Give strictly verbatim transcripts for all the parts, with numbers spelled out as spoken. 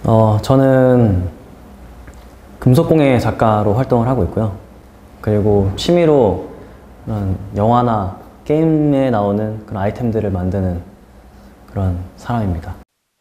어, 저는 금속공예 작가로 활동을 하고 있고요. 그리고 취미로 그런 영화나 게임에 나오는 그런 아이템들을 만드는 그런 사람입니다.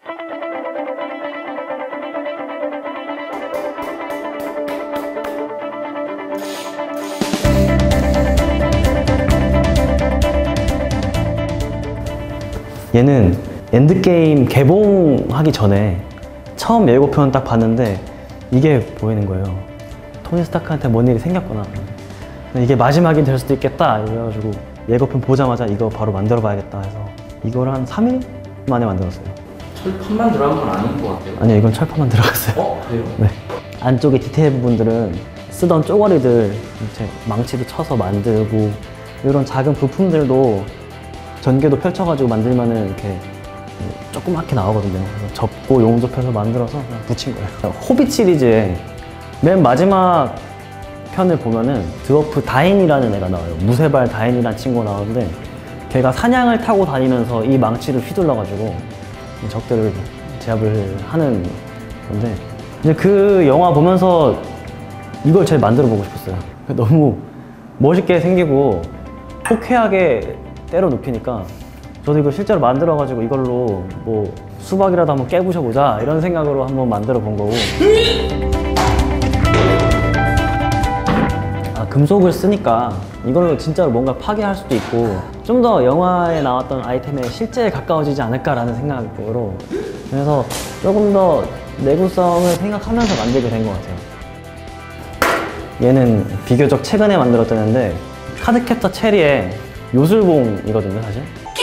얘는 엔드게임 개봉하기 전에 처음 예고편 딱 봤는데 이게 보이는 거예요. 토니 스타크한테 뭔 일이 생겼구나. 이게 마지막이 될 수도 있겠다 이래가지고 예고편 보자마자 이거 바로 만들어 봐야겠다 해서 이걸 한 삼 일 만에 만들었어요. 철판만 들어간 건 아닌 것 같아요. 아니요, 이건 철판만 들어갔어요. 어? 그래요? 네. 안쪽에 디테일 부분들은 쓰던 쪼가리들 이제 망치도 쳐서 만들고 이런 작은 부품들도 전개도 펼쳐가지고 만들면은 이렇게 조그맣게 나오거든요. 그래서 접고 용접해서 만들어서 그냥 붙인 거예요. 호빗 시리즈의 맨 마지막 편을 보면은 드워프 다인이라는 애가 나와요. 무쇠발 다인이라는 친구가 나오는데 걔가 사냥을 타고 다니면서 이 망치를 휘둘러가지고 적들을 제압을 하는 건데 이제 그 영화 보면서 이걸 제일 만들어 보고 싶었어요. 너무 멋있게 생기고 호쾌하게 때려 눕히니까 저도 이거 실제로 만들어 가지고 이걸로 뭐 수박이라도 한번 깨부셔 보자 이런 생각으로 한번 만들어 본 거고. 아, 금속을 쓰니까 이걸로 진짜로 뭔가 파괴할 수도 있고 좀 더 영화에 나왔던 아이템에 실제에 가까워지지 않을까라는 생각으로 그래서 조금 더 내구성을 생각하면서 만들게 된 것 같아요. 얘는 비교적 최근에 만들었던 애인데 카드캡터 체리의 요술봉이거든요, 사실.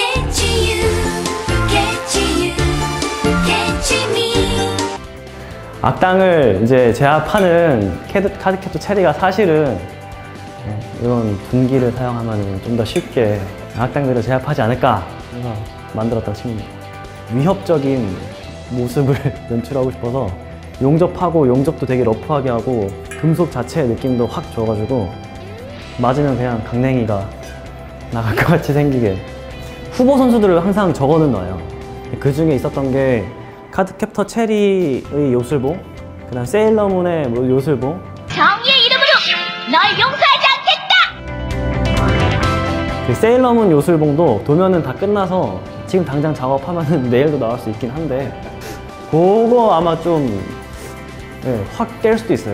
악당을 이제 제압하는 캐드, 카드캡터 체리가 사실은 이런 둔기를 사용하면 좀 더 쉽게 악당들을 제압하지 않을까 해서 만들었다고 칩니다. 위협적인 모습을 연출하고 싶어서 용접하고 용접도 되게 러프하게 하고 금속 자체의 느낌도 확 줘가지고 맞으면 그냥 강냉이가 나갈 것 같이 생기게 후보 선수들을 항상 적어는 놔요. 그 중에 있었던 게 카드캡터 체리의 요술봉, 그 다음 세일러문의 요술봉. 정의의 이름으로 널 용서하지 않겠다! 그 세일러문 요술봉도 도면은 다 끝나서 지금 당장 작업하면 내일도 나올 수 있긴 한데 그거 아마 좀 네, 확 깰 수도 있어요.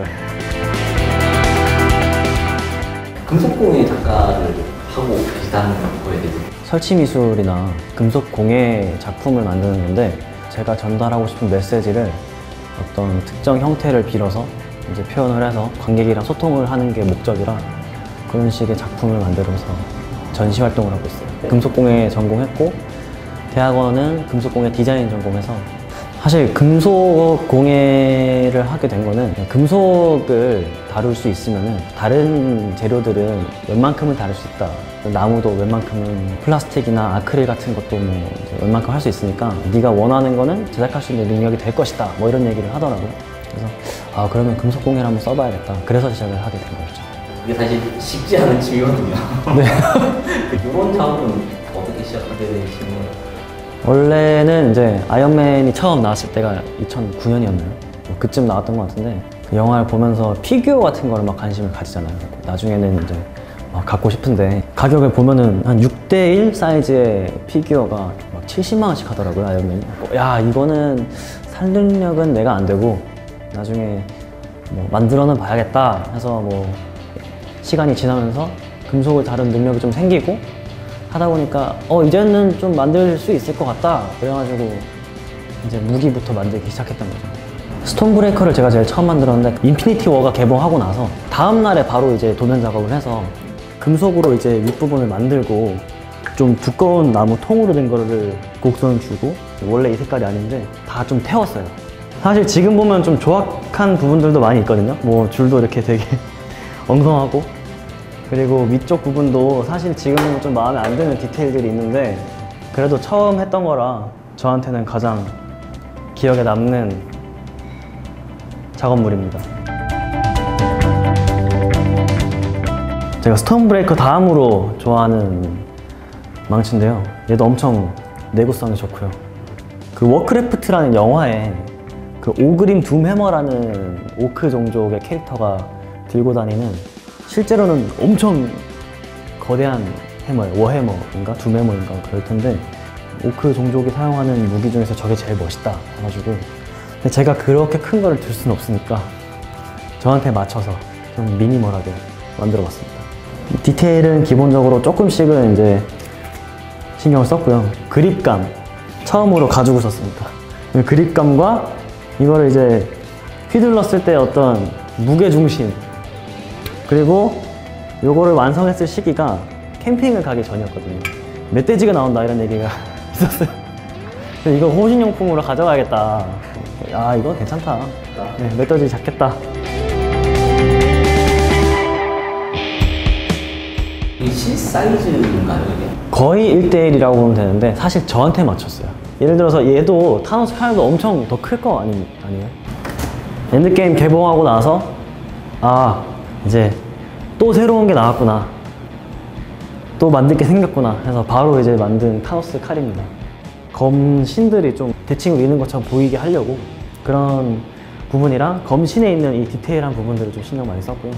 금속공예 작가를 하고 계시다는 거에 대해서 설치 미술이나 금속 공예 작품을 만드는 건데 제가 전달하고 싶은 메시지를 어떤 특정 형태를 빌어서 이제 표현을 해서 관객이랑 소통을 하는 게 목적이라 그런 식의 작품을 만들어서 전시 활동을 하고 있어요. 금속공예 전공했고 대학원은 금속공예 디자인 전공해서 사실 금속 공예를 하게 된 거는 금속을 다룰 수 있으면은 다른 재료들은 웬만큼은 다룰 수 있다. 나무도 웬만큼은 플라스틱이나 아크릴 같은 것도 뭐 웬만큼 할 수 있으니까 네가 원하는 거는 제작할 수 있는 능력이 될 것이다. 뭐 이런 얘기를 하더라고요. 그래서 아 그러면 금속 공예를 한번 써봐야겠다. 그래서 시작을 하게 된 거죠. 이게 사실 쉽지 않은 취미거든요. 네. 이번 작업은 어떻게 시작하게 되신 거예요? 원래는 이제 아이언맨이 처음 나왔을 때가 이천구 년이었나요? 그쯤 나왔던 것 같은데 그 영화를 보면서 피규어 같은 거를 막 관심을 가지잖아요. 나중에는 이제 막 갖고 싶은데 가격을 보면은 한 육 대 일 사이즈의 피규어가 막 칠십만 원씩 하더라고요, 아이언맨이. 야, 이거는 살 능력은 내가 안 되고 나중에 뭐 만들어는 봐야겠다 해서 뭐 시간이 지나면서 금속을 다룬 능력이 좀 생기고 하다 보니까 어 이제는 좀 만들 수 있을 것 같다 그래가지고 이제 무기부터 만들기 시작했던 거죠. 스톤브레이커를 제가 제일 처음 만들었는데 인피니티 워가 개봉하고 나서 다음 날에 바로 이제 도면 작업을 해서 금속으로 이제 윗부분을 만들고 좀 두꺼운 나무 통으로 된 거를 곡선을 주고 원래 이 색깔이 아닌데 다 좀 태웠어요. 사실 지금 보면 좀 조악한 부분들도 많이 있거든요. 뭐 줄도 이렇게 되게 엉성하고 그리고 위쪽 부분도 사실 지금은 좀 마음에 안 드는 디테일들이 있는데 그래도 처음 했던 거라 저한테는 가장 기억에 남는 작업물입니다. 제가 스톤브레이커 다음으로 좋아하는 망치인데요. 얘도 엄청 내구성이 좋고요. 그 워크래프트라는 영화에 그 그 오그림 둠해머라는 오크 종족의 캐릭터가 들고 다니는 실제로는 엄청 거대한 해머예요. 워해머인가 둠해머인가 그럴 텐데 오크 종족이 사용하는 무기 중에서 저게 제일 멋있다 해가지고 근데 제가 그렇게 큰 거를 들 수는 없으니까 저한테 맞춰서 좀 미니멀하게 만들어 봤습니다. 디테일은 기본적으로 조금씩은 이제 신경을 썼고요. 그립감 처음으로 가지고 썼습니다. 그립감과 이거를 이제 휘둘렀을 때 어떤 무게중심 그리고 요거를 완성했을 시기가 캠핑을 가기 전이었거든요. 멧돼지가 나온다 이런 얘기가 있었어요. 그래서 이거 호신용품으로 가져가야겠다. 아 이거 괜찮다. 네, 멧돼지 잡겠다. 이게 실사이즈인가요 이게? 거의 일 대 일이라고 보면 되는데 사실 저한테 맞췄어요. 예를 들어서 얘도 타노스 칼도 엄청 더 클 거 아니, 아니에요? 엔드게임 개봉하고 나서 아 이제 또 새로운 게 나왔구나 또 만들 게 생겼구나 해서 바로 이제 만든 타노스 칼입니다. 검신들이 좀 대칭으로 있는 것처럼 보이게 하려고 그런 부분이랑 검신에 있는 이 디테일한 부분들을 좀 신경 많이 썼고요.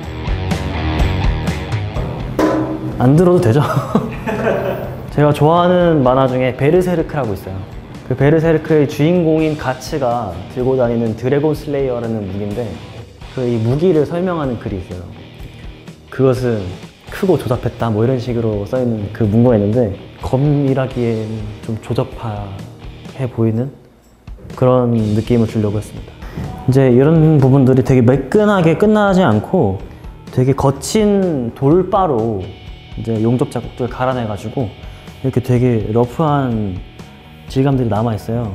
안 들어도 되죠? 제가 좋아하는 만화 중에 베르세르크라고 있어요. 그 베르세르크의 주인공인 가츠가 들고 다니는 드래곤 슬레이어라는 무기인데 그 이 무기를 설명하는 글이 있어요. 그것은 크고 조잡했다 뭐 이런 식으로 써있는 그 문구가 있는데 검이라기엔 좀 조잡해 보이는 그런 느낌을 주려고 했습니다. 이제 이런 부분들이 되게 매끈하게 끝나지 않고 되게 거친 돌바로 이제 용접 자국들 갈아내가지고 이렇게 되게 러프한 질감들이 남아있어요.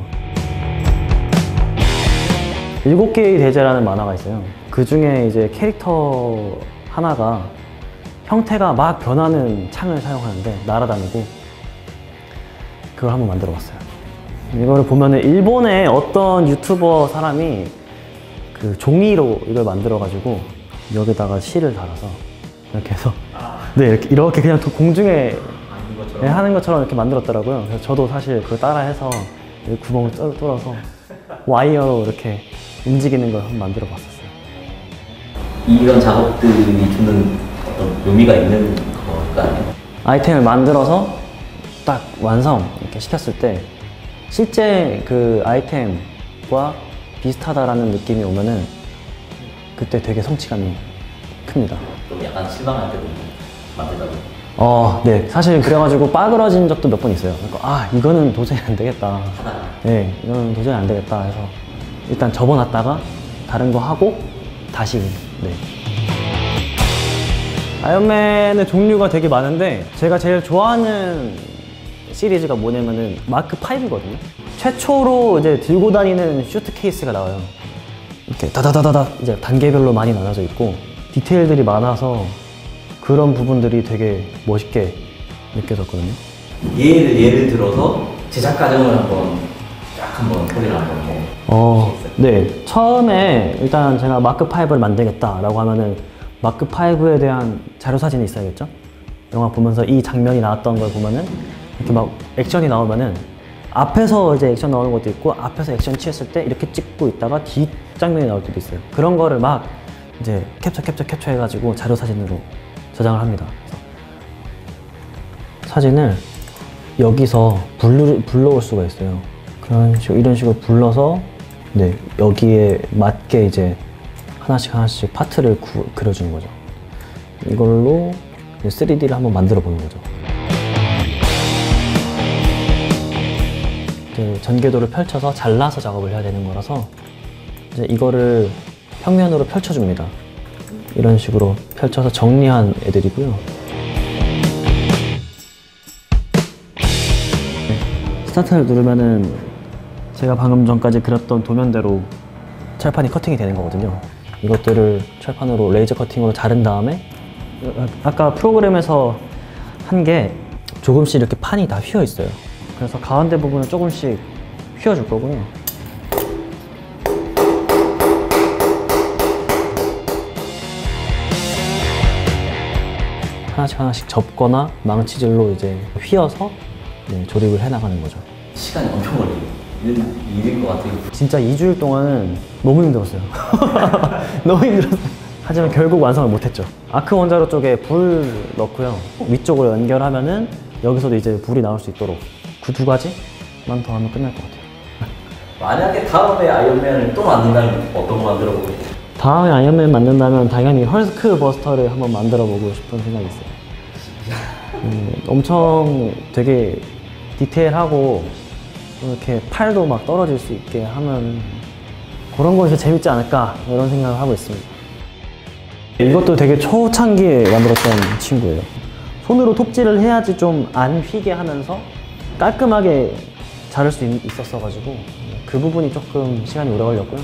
일곱 개의 대제라는 만화가 있어요. 그 중에 이제 캐릭터 하나가 형태가 막 변하는 창을 사용하는데 날아다니고 그걸 한번 만들어 봤어요. 이거를 보면은 일본의 어떤 유튜버 사람이 그 종이로 이걸 만들어 가지고 여기다가 실을 달아서 이렇게 해서 네 이렇게, 이렇게 그냥 공중에 네, 하는 것처럼 이렇게 만들었더라고요. 그래서 저도 사실 그걸 따라해서 구멍을 뚫어서 와이어로 이렇게 움직이는 걸 한번 만들어 봤었어요. 이런 작업들이 주는 어떤 의미가 있는 걸까요? 아이템을 만들어서 딱 완성 이렇게 시켰을 때 실제 그 아이템과 비슷하다라는 느낌이 오면은 그때 되게 성취감이 큽니다. 좀 약간 실망할 때도 만들다가 어, 네. 사실 그래가지고 빠그러진 적도 몇 번 있어요. 그러니까 아, 이거는 도저히 안 되겠다. 네, 이거는 도저히 안 되겠다 해서 일단 접어놨다가 다른 거 하고 다시 네. 아이언맨의 종류가 되게 많은데 제가 제일 좋아하는 시리즈가 뭐냐면은 마크 파이브거든요. 최초로 이제 들고 다니는 슈트 케이스가 나와요. 이렇게 다다다다다 이제 단계별로 많이 나눠져 있고 디테일들이 많아서 그런 부분들이 되게 멋있게 느껴졌거든요. 예를 예를 들어서 제작 과정을 한번 쫙 한번 소개를 한번 해. 어, 네. 처음에 일단 제가 마크 파이브를 만들겠다라고 하면은 마크 파이브에 대한 자료 사진이 있어야겠죠? 영화 보면서 이 장면이 나왔던 걸 보면은 이렇게 막 액션이 나오면은 앞에서 이제 액션 나오는 것도 있고 앞에서 액션 취했을 때 이렇게 찍고 있다가 뒷 장면이 나올 때도 있어요. 그런 거를 막 이제 캡처 캡처 캡처 해가지고 자료 사진으로 저장을 합니다. 사진을 여기서 불러, 불러올 수가 있어요. 그런 식으로, 이런 식으로 불러서 네, 여기에 맞게 이제 하나씩 하나씩 파트를 구, 그려주는 거죠. 이걸로 쓰리디를 한번 만들어 보는 거죠. 이제 전개도를 펼쳐서 잘라서 작업을 해야 되는 거라서 이제 이거를 평면으로 펼쳐줍니다. 이런 식으로 펼쳐서 정리한 애들이고요. 스타트를 누르면은 제가 방금 전까지 그렸던 도면대로 철판이 커팅이 되는 거거든요. 이것들을 철판으로 레이저 커팅으로 자른 다음에 아까 프로그램에서 한 게 조금씩 이렇게 판이 다 휘어 있어요. 그래서 가운데 부분은 조금씩 휘어줄 거고요. 하나씩 하나씩 접거나 망치질로 이제 휘어서 네, 조립을 해나가는 거죠. 시간이 엄청 걸리고 있는 일인 것 같아요. 진짜 이 주일 동안은 너무 힘들었어요. 너무 힘들었어요. 하지만 결국 완성을 못했죠. 아크 원자로 쪽에 불 넣고요. 위쪽으로 연결하면은 여기서도 이제 불이 나올 수 있도록 그 두 가지만 더 하면 끝날 것 같아요. 만약에 다음에 아이언맨을 또 만든다면 어떤 거 만들어 보고 싶어요? 다음에 아이언맨 만든다면 당연히 헐크 버스터를 한번 만들어 보고 싶은 생각이 있어요. 음, 엄청 되게 디테일하고 이렇게 팔도 막 떨어질 수 있게 하면 그런 거 이제 재밌지 않을까 이런 생각을 하고 있습니다. 이것도 되게 초창기에 만들었던 친구예요. 손으로 톱질을 해야지 좀 안 휘게 하면서 깔끔하게 자를 수 있, 있었어 가지고 그 부분이 조금 시간이 오래 걸렸고요.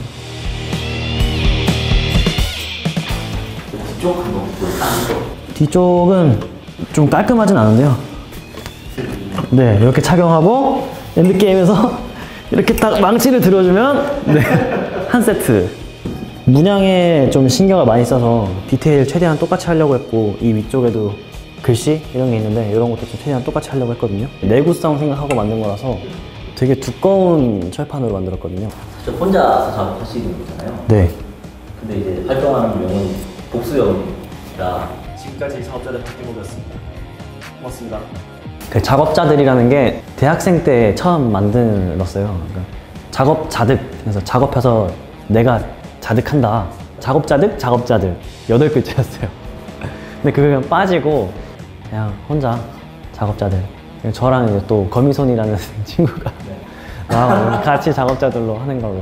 뒤쪽 한번 보여주세요. 뒤쪽은 좀 깔끔하진 않은데요. 네, 이렇게 착용하고 엔드게임에서 이렇게 딱 망치를 들어주면 네, 한 세트. 문양에 좀 신경을 많이 써서 디테일 최대한 똑같이 하려고 했고 이 위쪽에도 글씨 이런 게 있는데 이런 것도 좀 최대한 똑같이 하려고 했거든요. 내구성 생각하고 만든 거라서 되게 두꺼운 철판으로 만들었거든요. 사실 혼자서 작업하시는 거잖아요. 네. 근데 이제 활동하는 명은 복수형이라 지금까지 작업자들 바뀌어보겠습니다. 고맙습니다. 그 작업자들이라는 게 대학생 때 처음 만들었어요. 그러니까 작업자득, 그래서 작업해서 내가 자득한다. 작업자득, 작업자들 여덟 글자였어요. 근데 그게 그냥 빠지고 그냥 혼자 작업자들. 저랑 이제 또 거미손이라는 친구가 와, 같이 작업자들로 하는 걸로.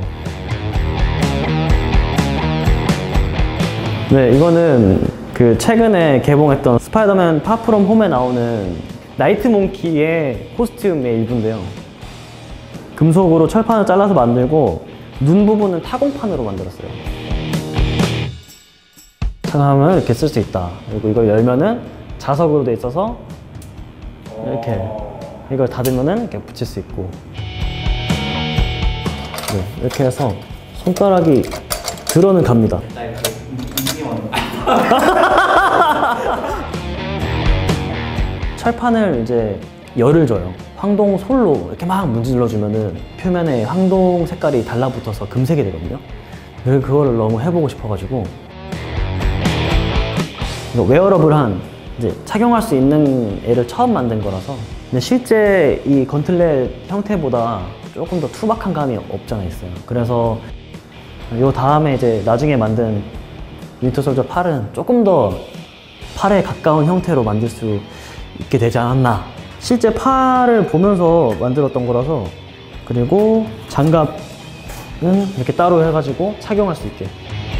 네, 이거는 그 최근에 개봉했던 스파이더맨 파프롬 홈에 나오는 나이트 몽키의 코스튬의 일부인데요. 금속으로 철판을 잘라서 만들고 눈 부분은 타공판으로 만들었어요. 착용하면 이렇게 쓸 수 있다. 그리고 이걸 열면은 자석으로 돼 있어서 이렇게 이걸 닫으면은 이렇게 붙일 수 있고. 네, 이렇게 해서 손가락이 들어는 갑니다. 철판을 이제 열을 줘요. 황동 솔로 이렇게 막 문질러주면은 표면에 황동 색깔이 달라붙어서 금색이 되거든요. 그래서 그거를 너무 해보고 싶어가지고 웨어러블한 이제 착용할 수 있는 애를 처음 만든 거라서. 근데 실제 이 건틀렛 형태보다 조금 더 투박한 감이 없잖아 있어요. 그래서 요 다음에 이제 나중에 만든 윈터 솔저 팔은 조금 더 팔에 가까운 형태로 만들 수 있게 되지 않았나. 실제 팔을 보면서 만들었던 거라서. 그리고 장갑은 이렇게 따로 해가지고 착용할 수 있게.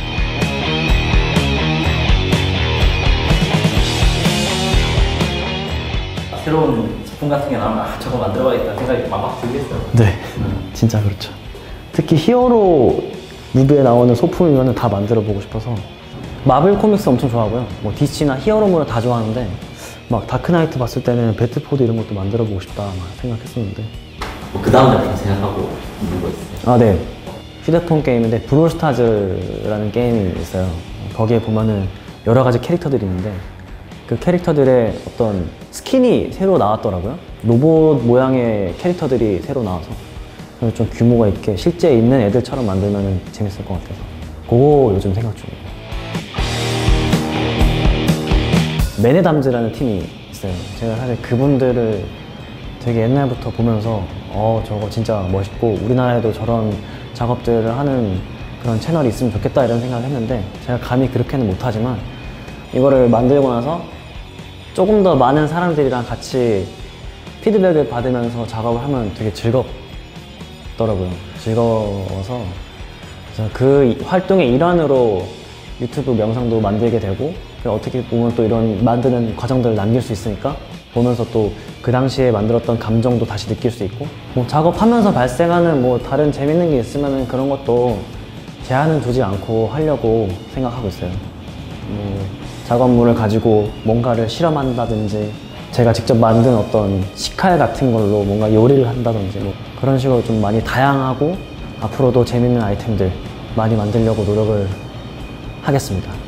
새로운 제품 같은 게 나오면 아, 저거 만들어봐야겠다는 생각이 막 들겠어요. 네, 진짜 그렇죠. 특히 히어로 무비에 나오는 소품이면 다 만들어 보고 싶어서. 마블 코믹스 엄청 좋아하고요. 뭐 디씨나 히어로물을 다 좋아하는데 막 다크나이트 봤을 때는 배트포드 이런 것도 만들어 보고 싶다 막 생각했었는데. 뭐 그 다음 작품 생각하고 있는 거 있어요? 아, 네. 휴대폰 게임인데 브롤스타즈라는 게임이 있어요. 거기에 보면은 여러 가지 캐릭터들이 있는데 그 캐릭터들의 어떤 스킨이 새로 나왔더라고요. 로봇 모양의 캐릭터들이 새로 나와서 그래서 좀 규모가 있게 실제 있는 애들처럼 만들면 재밌을 것 같아서 그거 요즘 생각 중이에요. 맨에담즈라는 팀이 있어요. 제가 사실 그분들을 되게 옛날부터 보면서 어 저거 진짜 멋있고 우리나라에도 저런 작업들을 하는 그런 채널이 있으면 좋겠다 이런 생각을 했는데 제가 감히 그렇게는 못하지만 이거를 만들고 나서 조금 더 많은 사람들이랑 같이 피드백을 받으면서 작업을 하면 되게 즐겁더라고요. 즐거워서 그래서 그 활동의 일환으로 유튜브 영상도 만들게 되고 어떻게 보면 또 이런 만드는 과정들을 남길 수 있으니까 보면서 또 그 당시에 만들었던 감정도 다시 느낄 수 있고 뭐 작업하면서 발생하는 뭐 다른 재밌는 게 있으면 그런 것도 제한은 두지 않고 하려고 생각하고 있어요. 뭐 작업물을 가지고 뭔가를 실험한다든지 제가 직접 만든 어떤 식칼 같은 걸로 뭔가 요리를 한다든지 뭐 그런 식으로 좀 많이 다양하고 앞으로도 재밌는 아이템들 많이 만들려고 노력을 하겠습니다.